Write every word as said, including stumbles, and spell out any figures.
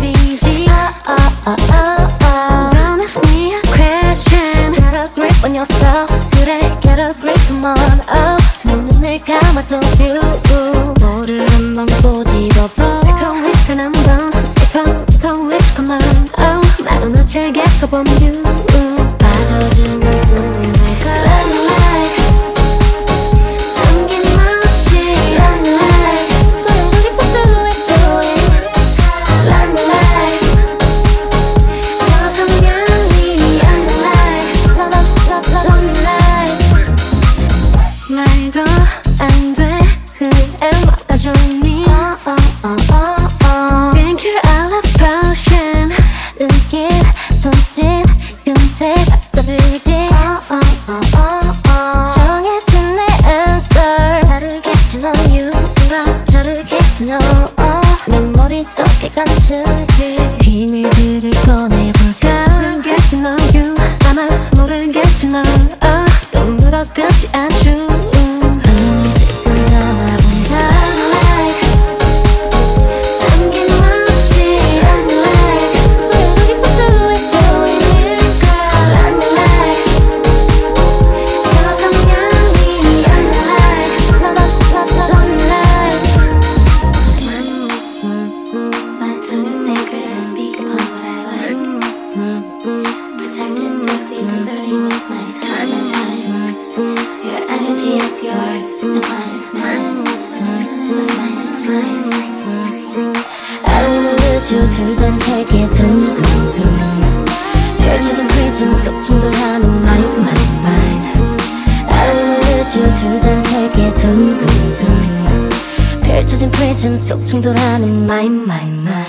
보이지. oh, oh, oh, oh. Don't ask me a question. Get a grip on yourself. 그래 get a grip come on. oh. 두 눈을 감아도 you 모르는 맘 꼬집어봐. Become wish 단 한번 Become become wish come on. oh. 나도 너 책에서 본 you 빠져든 걸 꿈을 날까. Love me like 남김없이 Love me like 소용돌이 쳤다고 해도 Love me like 저 선명히 Love me like Love love love love love me like 말도 안 돼 그래 막아줬니. oh, oh, oh, oh, oh. Think you're all about potion 느낌 손짓 금세 갖다들지. oh, oh, oh, oh, oh. 정해진 내 answer 다르겠지 너 이유가 다르겠지 너 oh. 내 머릿속에 감춘 비밀들을 꺼내볼까. 모르겠지 너 you 아마 모르겠지 너 oh. 또 물어뜯지 않죠. It's yours, and mine is mine. What's mine is mine. I wanna lose you 둘 다른 세계 숨숨숨 펼쳐진 프리즘 속 충돌하는 mine mine mine. I wanna lose you 둘 다른 세계 숨숨숨 펼쳐진 프리즘 속 충돌하는 mine mine mine.